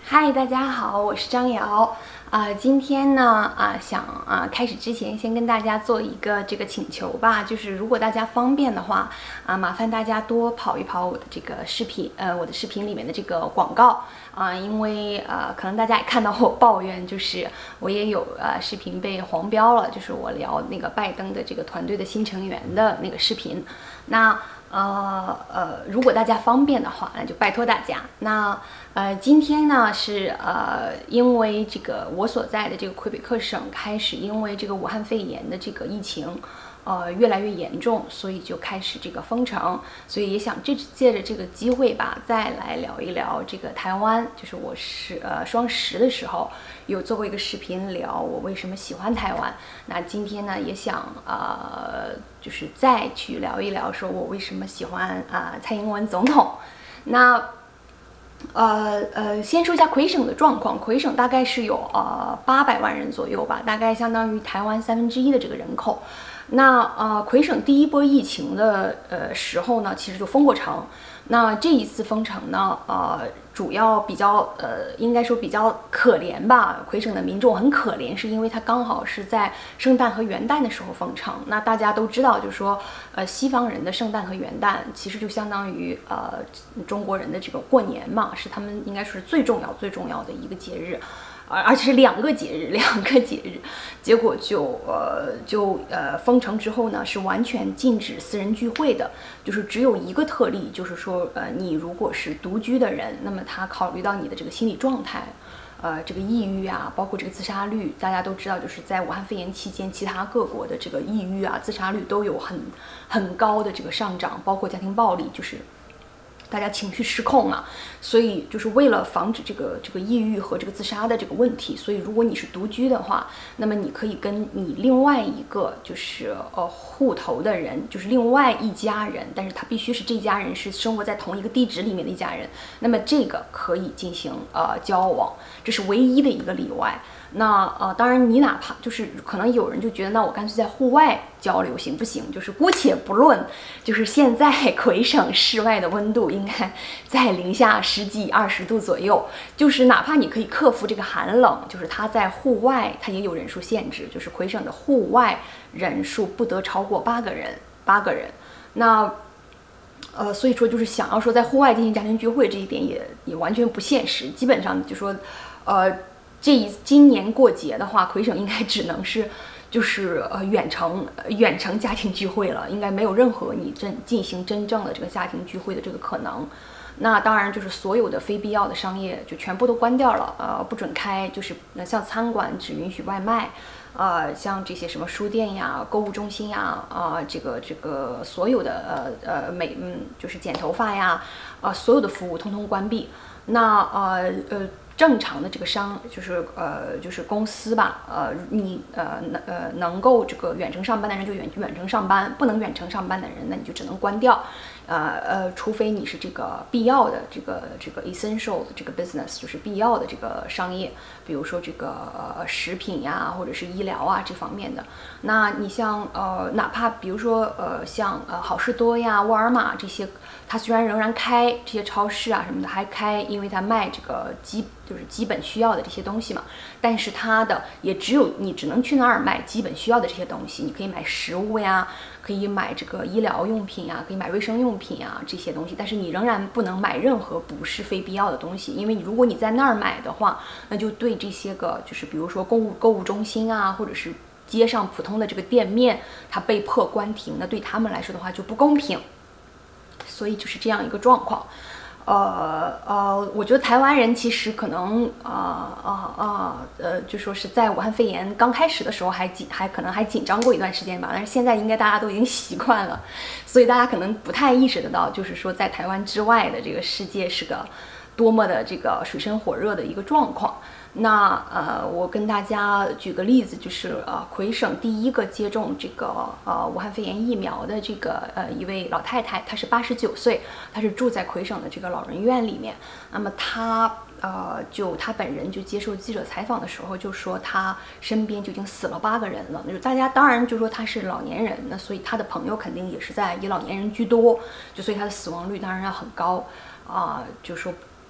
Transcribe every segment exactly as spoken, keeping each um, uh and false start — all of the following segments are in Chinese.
嗨，大家好，我是张瑶。啊、呃，今天呢，啊、呃，想啊、呃、开始之前，先跟大家做一个这个请求吧，就是如果大家方便的话，啊、呃，麻烦大家多跑一跑我的这个视频，呃，我的视频里面的这个广告啊、呃，因为呃，可能大家也看到我抱怨，就是我也有呃视频被黄标了，就是我聊那个拜登的这个团队的新成员的那个视频，那。呃呃，如果大家方便的话，那就拜托大家。那呃，今天呢是呃，因为这个我所在的这个魁北克省开始因为这个武汉肺炎的这个疫情，呃，越来越严重，所以就开始这个封城。所以也想这借着这个机会吧，再来聊一聊这个台湾。就是我是呃双十的时候有做过一个视频聊我为什么喜欢台湾。那今天呢也想呃。就是再去聊一聊，说我为什么喜欢啊、呃、蔡英文总统。那呃呃，先说一下魁省的状况，魁省大概是有呃八百万人左右吧，大概相当于台湾三分之一的这个人口。那呃，魁省第一波疫情的呃时候呢，其实就封过城。那这一次封城呢，呃，主要比较呃，应该说比较可怜吧。魁省的民众很可怜，是因为它刚好是在圣诞和元旦的时候封城。那大家都知道，就是说，呃，西方人的圣诞和元旦其实就相当于呃中国人的这个过年嘛，是他们应该说是最重要、最重要的一个节日。而而且是两个节日，两个节日，结果就呃就呃封城之后呢，是完全禁止私人聚会的，就是只有一个特例，就是说呃你如果是独居的人，那么他考虑到你的这个心理状态，呃这个抑郁啊，包括这个自杀率，大家都知道，就是在武汉肺炎期间，其他各国的这个抑郁啊、自杀率都有很很高的这个上涨，包括家庭暴力，就是。大家情绪失控嘛，所以就是为了防止这个这个抑郁和这个自杀的这个问题，所以如果你是独居的话，那么你可以跟你另外一个就是呃户头的人，就是另外一家人，但是他必须是这家人是生活在同一个地址里面的一家人，那么这个可以进行呃交往，这是唯一的一个例外。那呃，当然你哪怕就是可能有人就觉得，那我干脆在户外交流行不行？就是姑且不论，就是现在魁省室外的温度应该在零下十几、二十度左右，就是哪怕你可以克服这个寒冷，就是它在户外它也有人数限制，就是魁省的户外人数不得超过八个人，八个人。那呃，所以说就是想要说在户外进行家庭聚会这一点也也完全不现实，基本上就说，呃。这一今年过节的话，魁省应该只能是，就是呃远程远程家庭聚会了，应该没有任何你真进行真正的这个家庭聚会的这个可能。那当然就是所有的非必要的商业就全部都关掉了，呃不准开，就是像餐馆只允许外卖，呃像这些什么书店呀、购物中心呀，啊、呃、这个这个所有的呃呃美嗯就是剪头发呀，啊、呃、所有的服务通通关闭。那呃呃。正常的这个商就是呃就是公司吧，呃你呃能呃能够这个远程上班的人就远远程上班，不能远程上班的人那你就只能关掉，呃呃除非你是这个必要的这个这个 essential 的这个 business 就是必要的这个商业，比如说这个呃食品呀或者是医疗啊这方面的。那你像呃哪怕比如说呃像呃好事多呀、沃尔玛这些，它虽然仍然开，这些超市啊什么的还开，因为它卖这个基。就是基本需要的这些东西嘛，但是它的也只有你只能去那儿买基本需要的这些东西，你可以买食物呀，可以买这个医疗用品呀，可以买卫生用品呀这些东西，但是你仍然不能买任何不是非必要的东西，因为如果你在那儿买的话，那就对这些个就是比如说购物购物中心啊，或者是街上普通的这个店面，它被迫关停，那对他们来说的话就不公平，所以就是这样一个状况。呃呃，我觉得台湾人其实可能啊啊啊呃，就说是在武汉肺炎刚开始的时候还紧还可能还紧张过一段时间吧，但是现在应该大家都已经习惯了，所以大家可能不太意识得到，就是说在台湾之外的这个世界是个多么的这个水深火热的一个状况。那呃，我跟大家举个例子，就是呃，魁省第一个接种这个呃武汉肺炎疫苗的这个呃一位老太太，她是八十九岁，她是住在魁省的这个老人院里面。那么她呃，就她本人就接受记者采访的时候就说，她身边就已经死了八个人了。就大家当然就说她是老年人，那所以她的朋友肯定也是在以老年人居多，就所以她的死亡率当然要很高啊、呃，就说。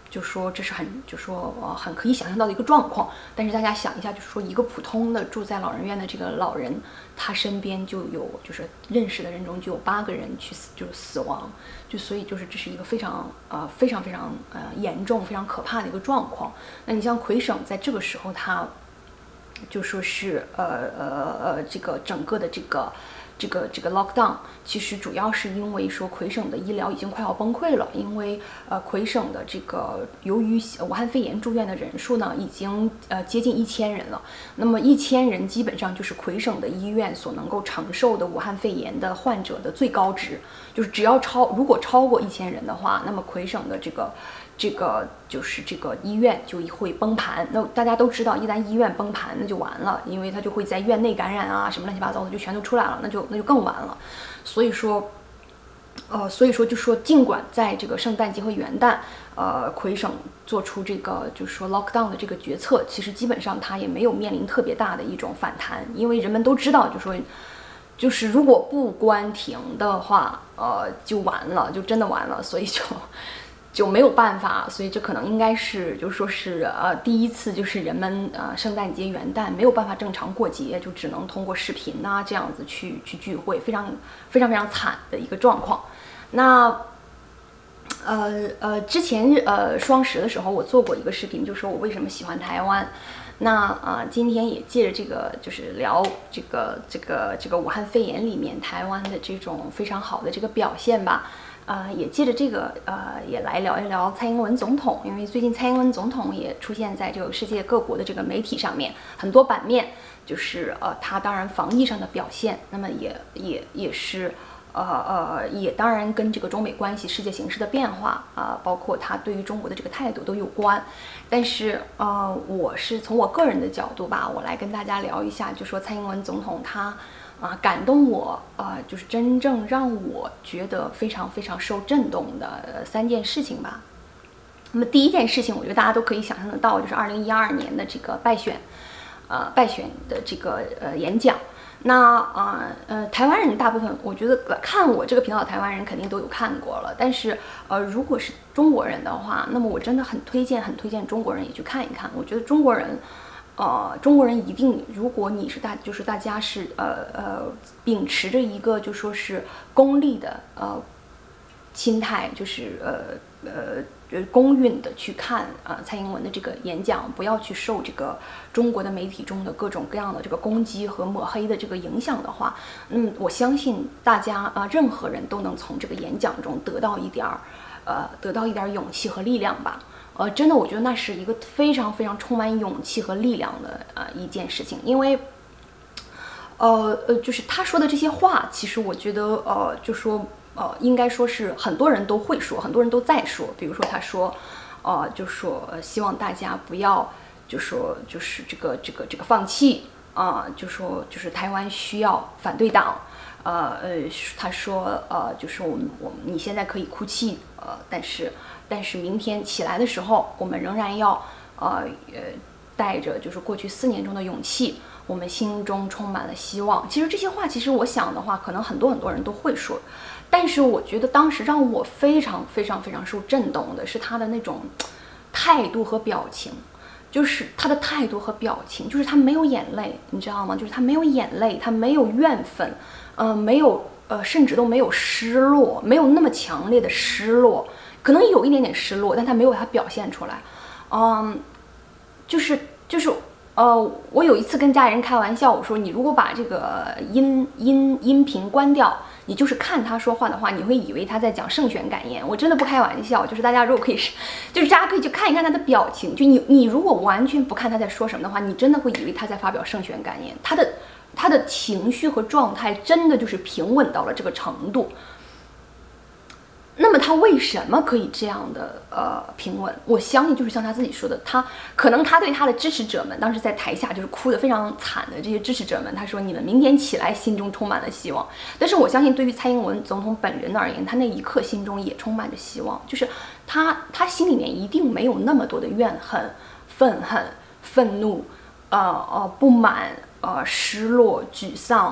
就说这是很，就说呃很可以想象到的一个状况。但是大家想一下，就是说一个普通的住在老人院的这个老人，他身边就有就是认识的人中就有八个人去死，就是死亡，就所以就是这是一个非常呃非常非常呃严重、非常可怕的一个状况。那你像魁省在这个时候，他就说是呃呃呃这个整个的这个。这个这个 lockdown 其实主要是因为说魁省的医疗已经快要崩溃了，因为呃魁省的这个由于武汉肺炎住院的人数呢已经呃接近一千人了，那么一千人基本上就是魁省的医院所能够承受的武汉肺炎的患者的最高值，就是只要超如果超过一千人的话，那么魁省的这个。这个就是这个医院就会崩盘。那大家都知道，一旦医院崩盘，那就完了，因为它就会在院内感染啊，什么乱七八糟的就全都出来了，那就那就更完了。所以说，呃，所以说就说，尽管在这个圣诞节和元旦，呃，魁省做出这个就是说 lockdown 的这个决策，其实基本上它也没有面临特别大的一种反弹，因为人们都知道，就说。就是如果不关停的话，呃，就完了，就真的完了，所以就就没有办法，所以这可能应该是，就说是呃第一次，就是人们呃圣诞节、元旦没有办法正常过节，就只能通过视频呐、啊、这样子去去聚会，非常非常非常惨的一个状况。那呃呃之前呃双十的时候，我做过一个视频，就说我为什么喜欢台湾。那啊、呃，今天也借着这个，就是聊这个这个这个武汉肺炎里面台湾的这种非常好的这个表现吧，呃，也借着这个呃，也来聊一聊蔡英文总统，因为最近蔡英文总统也出现在这个世界各国的这个媒体上面，很多版面，就是呃，他当然防疫上的表现，那么也也也是。呃呃，也当然跟这个中美关系、世界形势的变化啊、呃，包括他对于中国的这个态度都有关。但是呃，我是从我个人的角度吧，我来跟大家聊一下，就说蔡英文总统他啊、呃、感动我啊、呃，就是真正让我觉得非常非常受震动的、呃、三件事情吧。那么第一件事情，我觉得大家都可以想象得到，就是二零一二年的这个败选，呃败选的这个呃演讲。那啊 呃, 呃，台湾人大部分，我觉得看我这个频道的台湾人肯定都有看过了。但是，呃，如果是中国人的话，那么我真的很推荐，很推荐中国人也去看一看。我觉得中国人，呃，中国人一定，如果你是大，就是大家是呃呃秉持着一个就说是功利的呃心态，就是呃呃。呃，公允的去看啊、呃，蔡英文的这个演讲，不要去受这个中国的媒体中的各种各样的这个攻击和抹黑的这个影响的话，嗯，我相信大家啊、呃，任何人都能从这个演讲中得到一点儿，呃，得到一点勇气和力量吧。呃，真的，我觉得那是一个非常非常充满勇气和力量的呃一件事情，因为，呃呃，就是他说的这些话，其实我觉得呃，就说。呃，应该说是很多人都会说，很多人都在说。比如说，他说，呃，就说、呃、希望大家不要，就说就是这个这个这个放弃啊、呃，就说就是台湾需要反对党，呃呃，他说呃，就是我们我们你现在可以哭泣，呃，但是但是明天起来的时候，我们仍然要呃呃带着就是过去四年中的勇气。我们心中充满了希望。其实这些话，其实我想的话，可能很多很多人都会说，但是我觉得当时让我非常非常非常受震动的是他的那种态度和表情，就是他的态度和表情，就是他没有眼泪，你知道吗？就是他没有眼泪，他没有怨愤，呃，没有呃，甚至都没有失落，没有那么强烈的失落，可能有一点点失落，但他没有他表现出来，嗯，就是就是。呃，我有一次跟家里人开玩笑，我说你如果把这个音音音频关掉，你就是看他说话的话，你会以为他在讲胜选感言。我真的不开玩笑，就是大家如果可以，就是大家可以去看一看他的表情。就你你如果完全不看他在说什么的话，你真的会以为他在发表胜选感言。他的他的情绪和状态真的就是平稳到了这个程度。那么他为什么可以这样的呃平稳？我相信就是像他自己说的，他可能他对他的支持者们，当时在台下就是哭得非常惨的这些支持者们，他说你们明天起来心中充满了希望。但是我相信对于蔡英文总统本人而言，他那一刻心中也充满着希望，就是他他心里面一定没有那么多的怨恨、愤恨、愤怒、呃呃不满、呃失落、沮丧。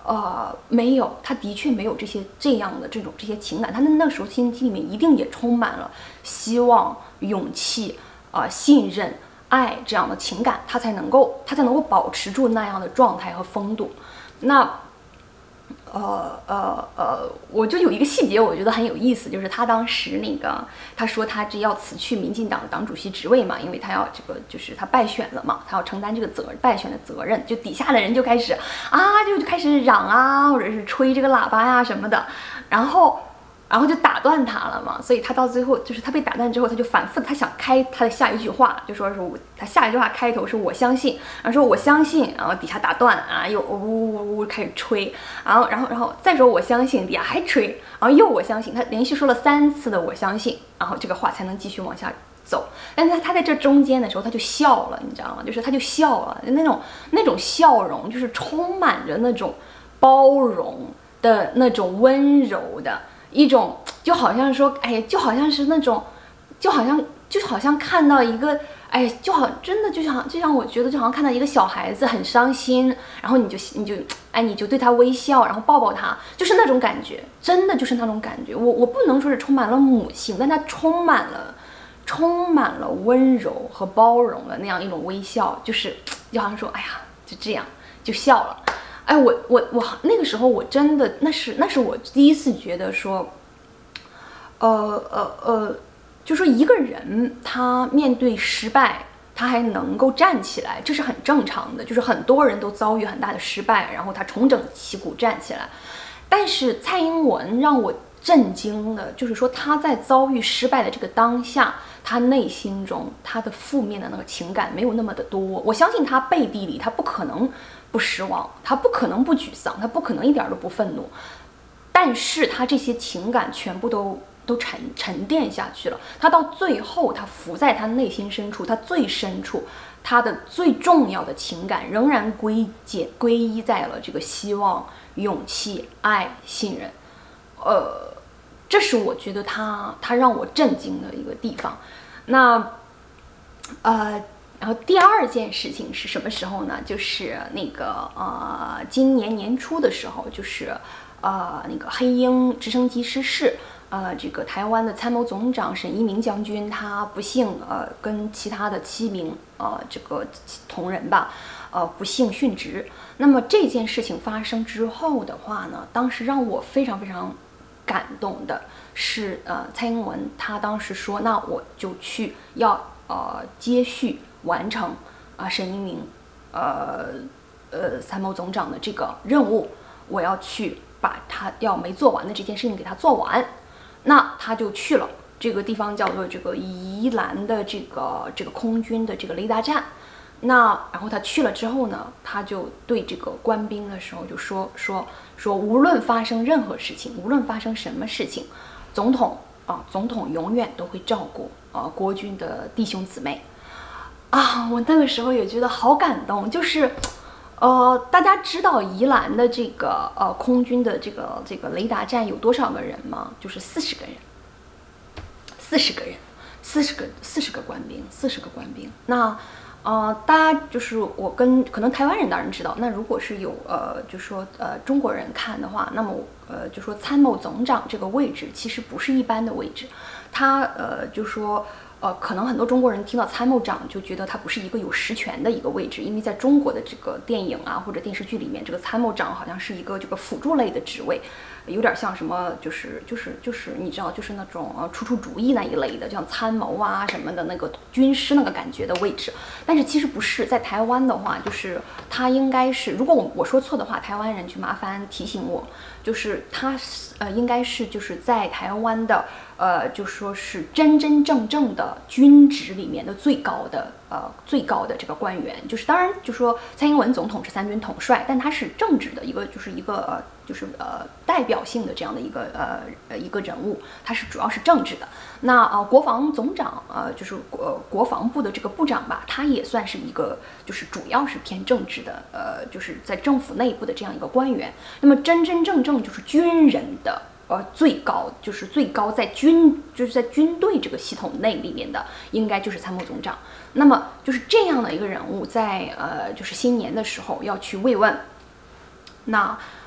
呃，没有，他的确没有这些这样的这种这些情感，他那那时候心机里面一定也充满了希望、勇气、啊、呃、信任、爱这样的情感，他才能够他才能够保持住那样的状态和风度。那。呃呃呃，我就有一个细节，我觉得很有意思，就是他当时那个他说他这要辞去民进党党主席职位嘛，因为他要这个就是他败选了嘛，他要承担这个责败选的责任，就底下的人就开始啊就就开始嚷啊，或者是吹这个喇叭呀什么的，然后。然后就打断他了嘛，所以他到最后就是他被打断之后，他就反复他想开他的下一句话，就说是我他下一句话开头是我相信，然后说我相信，然后底下打断啊，又呜呜呜呜开始吹，然后然后然后再说我相信，底下还吹，然后又我相信，他连续说了三次的我相信，然后这个话才能继续往下走。但是他他在这中间的时候他就笑了，你知道吗？就是他就笑了，那种那种笑容就是充满着那种包容的那种温柔的。一种就好像说，哎，就好像是那种，就好像就好像看到一个，哎，就好真的就像就像我觉得就好像看到一个小孩子很伤心，然后你就你就哎你就对他微笑，然后抱抱他，就是那种感觉，真的就是那种感觉。我我不能说是充满了母性，但它充满了充满了温柔和包容的那样一种微笑，就是就好像说，哎呀，就这样就笑了。哎，我我我那个时候我真的那是那是我第一次觉得说，呃呃呃，就说一个人他面对失败，他还能够站起来，这是很正常的。就是很多人都遭遇很大的失败，然后他重整旗鼓站起来。但是蔡英文让我震惊的，就是说他在遭遇失败的这个当下，他内心中他的负面的那个情感没有那么的多。我相信他背地里他不可能不失望，他不可能不沮丧，他不可能一点都不愤怒，但是他这些情感全部都都沉沉淀下去了。他到最后，他浮在他内心深处，他最深处，他的最重要的情感仍然归结归依在了这个希望、勇气、爱、信任。呃，这是我觉得他他让我震惊的一个地方。那呃。然后第二件事情是什么时候呢？就是那个呃，今年年初的时候，就是呃那个黑鹰直升机失事，呃，这个台湾的参谋总长沈一鸣将军他不幸呃跟其他的七名呃这个同仁吧，呃不幸殉职。那么这件事情发生之后的话呢，当时让我非常非常感动的是，呃，蔡英文他当时说，那我就去要呃接续。完成啊，沈一鸣，呃呃，参谋总长的这个任务，我要去把他要没做完的这件事情给他做完。那他就去了这个地方，叫做这个宜兰的这个这个空军的这个雷达站。那然后他去了之后呢，他就对这个官兵的时候就说说说，无论发生任何事情，无论发生什么事情，总统啊，总统永远都会照顾啊国军的弟兄姊妹。啊，我那个时候也觉得好感动，就是，呃，大家知道宜兰的这个呃空军的这个这个雷达站有多少个人吗？就是四十个人，四十个人，四十个四十个官兵，四十个官兵。那呃，大家就是我跟可能台湾人当然知道，那如果是有呃，就说呃中国人看的话，那么呃就说参谋总长这个位置其实不是一般的位置，他呃就说。呃，可能很多中国人听到参谋长就觉得他不是一个有实权的一个位置，因为在中国的这个电影啊或者电视剧里面，这个参谋长好像是一个这个辅助类的职位，有点像什么，就是就是就是你知道，就是那种呃出出主意那一类的，像参谋啊什么的那个军师那个感觉的位置。但是其实不是，在台湾的话，就是他应该是，如果我我说错的话，台湾人去麻烦提醒我，就是他呃应该是就是在台湾的。呃，就说是真真正正的军职里面的最高的呃最高的这个官员，就是当然就说蔡英文总统是三军统帅，但他是政治的一个就是一个呃就是呃代表性的这样的一个呃呃一个人物，他是主要是政治的。那呃国防总长呃就是国国防部的这个部长吧，他也算是一个就是主要是偏政治的呃就是在政府内部的这样一个官员。那么真真正正就是军人的。呃，最高就是最高在军就是在军队这个系统内里面的，应该就是参谋总长。那么就是这样的一个人物在，呃就是新年的时候要去慰问。那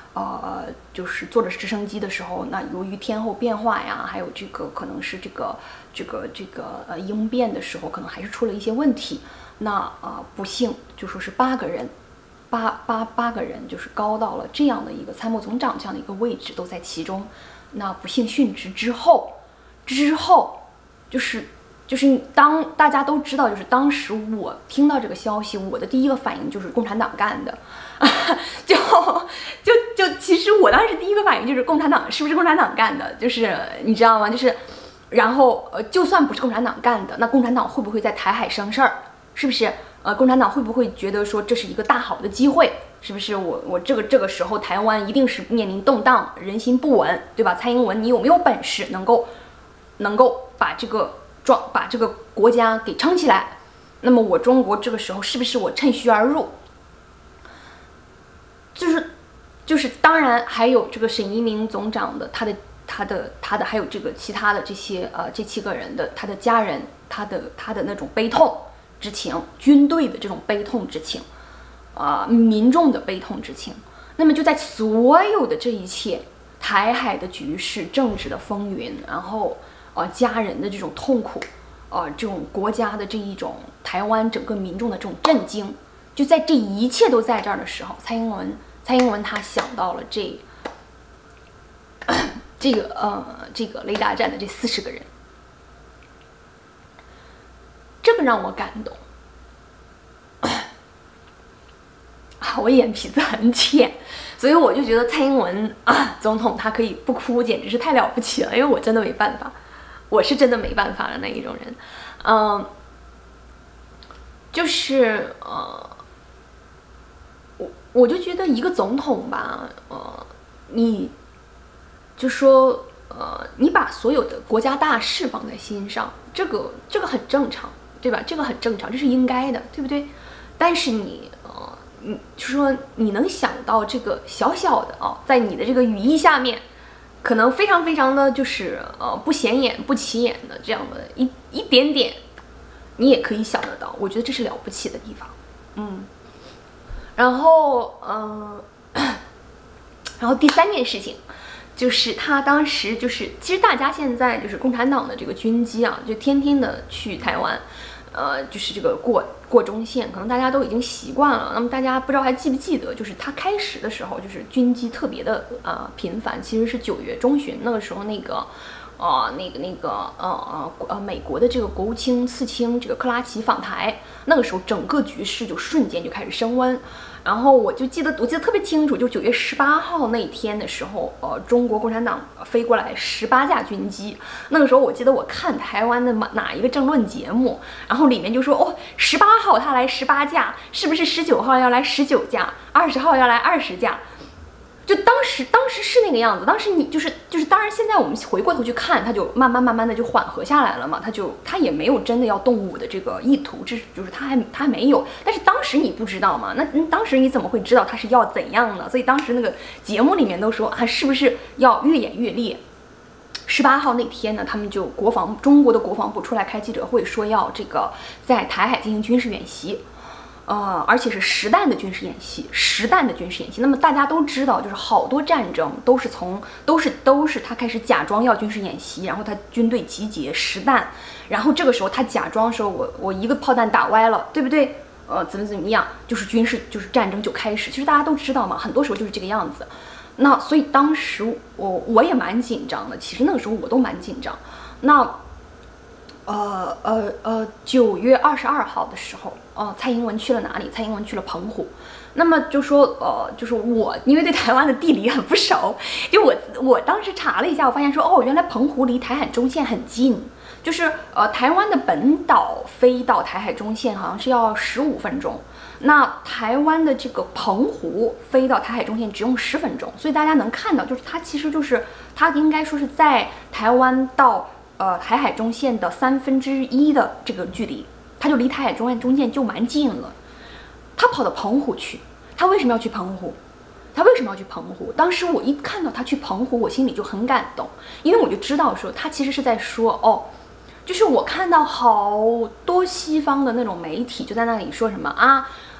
呃，就是坐着直升机的时候，那由于天候变化呀，还有这个可能是这个这个这个呃应变的时候，可能还是出了一些问题。那啊、呃，不幸就说是八个人，八八八个人就是高到了这样的一个参谋总长这样的一个位置都在其中。那不幸殉职之后，之后就是就是当大家都知道，就是当时我听到这个消息，我的第一个反应就是共产党干的。就就就，其实我当时第一个反应就是共产党是不是共产党干的？就是你知道吗？就是，然后呃，就算不是共产党干的，那共产党会不会在台海生事儿？是不是？呃，共产党会不会觉得说这是一个大好的机会？是不是？我我这个这个时候台湾一定是面临动荡，人心不稳，对吧？蔡英文，你有没有本事能够能够把这个状把这个国家给撑起来？那么我中国这个时候是不是我趁虚而入？就是，就是，当然还有这个沈一鸣总长的他的他的他的，还有这个其他的这些呃这七个人的他的家人，他的他的那种悲痛之情，军队的这种悲痛之情，啊、呃，民众的悲痛之情。那么就在所有的这一切，台海的局势、政治的风云，然后呃家人的这种痛苦，呃这种国家的这一种台湾整个民众的这种震惊，就在这一切都在这儿的时候，蔡英文。蔡英文他想到了这这个呃这个雷达站的这四十个人，这个让我感动。啊，我眼皮子很浅，所以我就觉得蔡英文啊总统他可以不哭，简直是太了不起了。因为我真的没办法，我是真的没办法的那一种人。嗯、呃，就是呃。我就觉得一个总统吧，呃，你就说，呃，你把所有的国家大事放在心上，这个这个很正常，对吧？这个很正常，这是应该的，对不对？但是你，呃，你就说你能想到这个小小的啊，在你的这个羽翼下面，可能非常非常的就是呃不显眼、不起眼的这样的一一点点，你也可以想得到。我觉得这是了不起的地方，嗯。然后，嗯、呃，然后第三件事情，就是他当时就是，其实大家现在就是共产党的这个军机啊，就天天的去台湾，呃，就是这个过过中线，可能大家都已经习惯了。那么大家不知道还记不记得，就是他开始的时候，就是军机特别的呃频繁，其实是九月中旬那个时候那个。呃，那个那个呃呃呃，美国的这个国务卿次卿这个克拉奇访台，那个时候整个局势就瞬间就开始升温。然后我就记得，我记得特别清楚，就九月十八号那天的时候，呃，中国共产党飞过来十八架军机。那个时候我记得我看台湾的哪一个政论节目，然后里面就说，哦，十八号他来十八架，是不是十九号要来十九架，二十号要来二十架？就当时，当时是那个样子。当时你就是就是，当然现在我们回过头去看，它就慢慢慢慢的就缓和下来了嘛。它就它也没有真的要动武的这个意图，这是就是它还它还没有。但是当时你不知道嘛？那、嗯、当时你怎么会知道它是要怎样呢？所以当时那个节目里面都说啊，是不是要越演越烈？十八号那天呢，他们就国防中国的国防部出来开记者会，说要这个在台海进行军事演习。呃，而且是实弹的军事演习，实弹的军事演习。那么大家都知道，就是好多战争都是从都是都是他开始假装要军事演习，然后他军队集结实弹，然后这个时候他假装说我我一个炮弹打歪了，对不对？呃，怎么怎么样，就是军事就是战争就开始。其实大家都知道嘛，很多时候就是这个样子。那所以当时我我也蛮紧张的，其实那个时候我都蛮紧张。那。呃呃呃，九月二十二号的时候，呃，蔡英文去了哪里？蔡英文去了澎湖。那么就说，呃，就是我因为对台湾的地理很不熟，就我我当时查了一下，我发现说，哦，原来澎湖离台海中线很近，就是呃，台湾的本岛飞到台海中线好像是要十五分钟，那台湾的这个澎湖飞到台海中线只用十分钟，所以大家能看到，就是它其实就是它应该说是在台湾到。呃，台海中线的三分之一的这个距离，他就离台海中线中线就蛮近了。他跑到澎湖去，他为什么要去澎湖？他为什么要去澎湖？当时我一看到他去澎湖，我心里就很感动，因为我就知道说他其实是在说，哦，就是我看到好多西方的那种媒体就在那里说什么啊。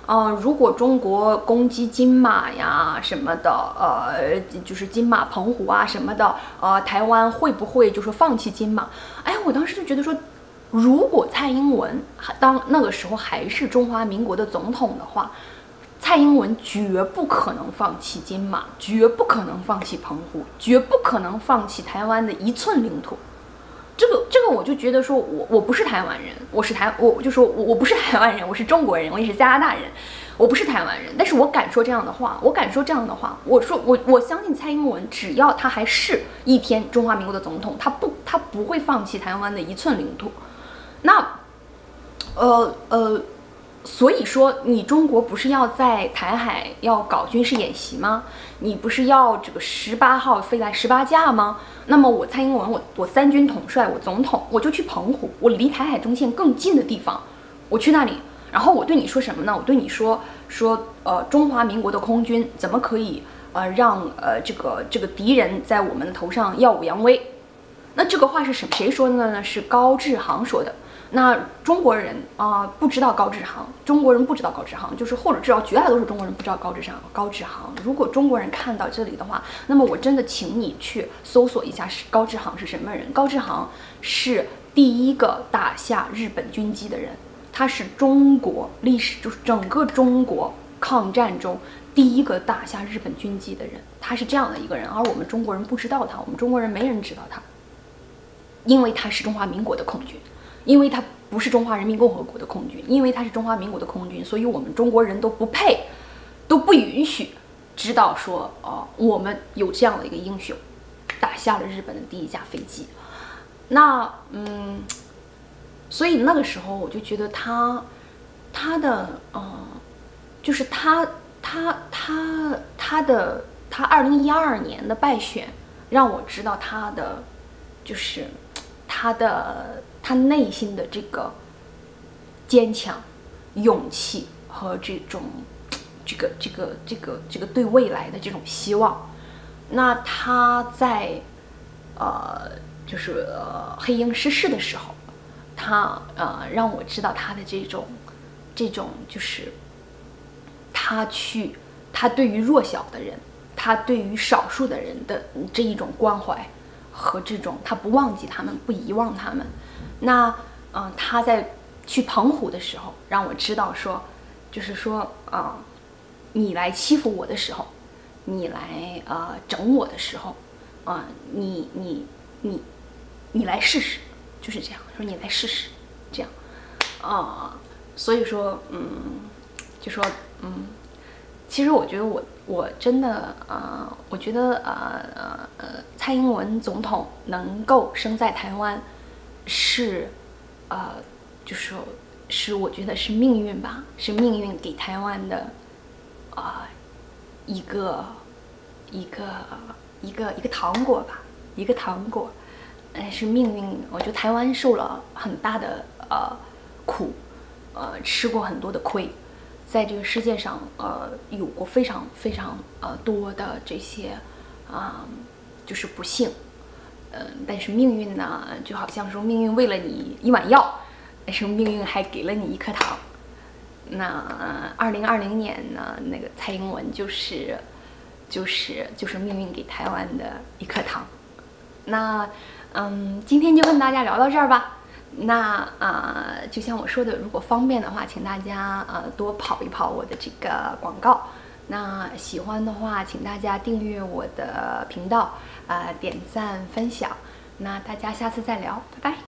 呃，如果中国攻击金马呀什么的，呃，就是金马、澎湖啊什么的，呃，台湾会不会就是放弃金马？哎，我当时就觉得说，如果蔡英文当那个时候还是中华民国的总统的话，蔡英文绝不可能放弃金马，绝不可能放弃澎湖，绝不可能放弃台湾的一寸领土。这个这个我就觉得说我我不是台湾人，我是台我就说我我不是台湾人，我是中国人，我也是加拿大人，我不是台湾人，但是我敢说这样的话，我敢说这样的话，我说我我相信蔡英文，只要他还是一天中华民国的总统，他不他不会放弃台湾的一寸领土。那呃呃。所以说，你中国不是要在台海要搞军事演习吗？你不是要这个十八号飞来十八架吗？那么我蔡英文，我我三军统帅，我总统，我就去澎湖，我离台海中线更近的地方，我去那里，然后我对你说什么呢？我对你说说，呃，中华民国的空军怎么可以呃让呃这个这个敌人在我们的头上耀武扬威？那这个话是什么谁说的呢？是高志航说的。那中国人啊、呃、不知道高志航，中国人不知道高志航，就是或者至少绝大多数中国人不知道高志航。高志航，如果中国人看到这里的话，那么我真的请你去搜索一下是高志航是什么人。高志航是第一个打下日本军机的人，他是中国历史就是整个中国抗战中第一个打下日本军机的人，他是这样的一个人，而我们中国人不知道他，我们中国人没人知道他，因为他是中华民国的空军。因为他不是中华人民共和国的空军，因为他是中华民国的空军，所以我们中国人都不配，都不允许知道说，哦、呃，我们有这样的一个英雄，打下了日本的第一架飞机。那，嗯，所以那个时候我就觉得他，他的，呃，就是他，他，他，他的，他二零一二年的败选，让我知道他的，就是他的。他内心的这个坚强、勇气和这种这个这个这个这个对未来的这种希望，那他在呃就是呃黑鹰失事的时候，他呃让我知道他的这种这种就是他去他对于弱小的人，他对于少数的人的这一种关怀和这种他不忘记他们，不遗忘他们。那，嗯、呃，他在去澎湖的时候，让我知道说，就是说，啊、呃，你来欺负我的时候，你来呃整我的时候，啊、呃，你你你你来试试，就是这样说，你来试试，这样，啊、呃，所以说，嗯，就说，嗯，其实我觉得我我真的，呃，我觉得，呃呃呃，蔡英文总统能够生在台湾。是，呃，就是是我觉得是命运吧，是命运给台湾的，啊、呃，一个一个一个一个糖果吧，一个糖果，呃，是命运。我觉得台湾受了很大的呃苦，呃，吃过很多的亏，在这个世界上，呃，有过非常非常呃多的这些啊、呃，就是不幸。嗯，但是命运呢，就好像说命运为了你一碗药，但是命运还给了你一颗糖。那二零二零年呢，那个蔡英文就是就是就是命运给台湾的一颗糖。那嗯，今天就跟大家聊到这儿吧。那啊、呃，就像我说的，如果方便的话，请大家呃多跑一跑我的这个广告。那喜欢的话，请大家订阅我的频道，啊、呃，点赞分享。那大家下次再聊，拜拜。